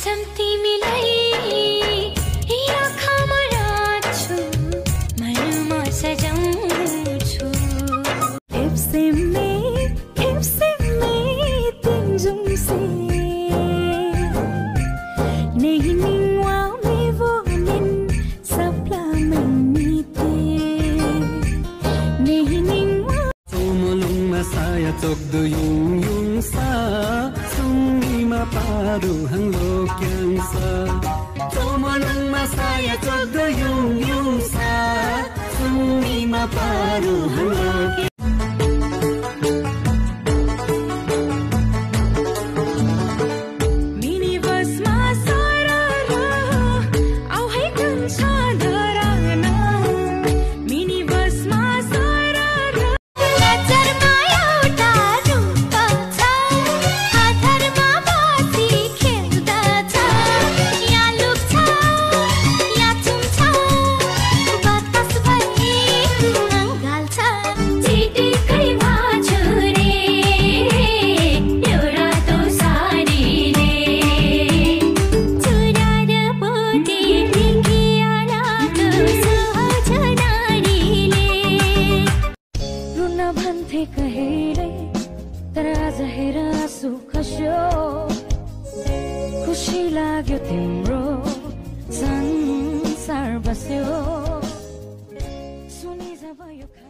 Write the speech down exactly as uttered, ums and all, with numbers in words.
कसम तिमीलाई आँखामा राख्छु मनमा सजाउँछु Tokdo yung yung sa sungi maparu hanglo kyang sa Tumalong masaya tokdo yung yung sa sungi maparu hanglo kyang भन्थे कहिले तर आज हेर आँसु खस्यो खुसी लाग्यो तिम्रो संसार बस्यो सुनि जब यो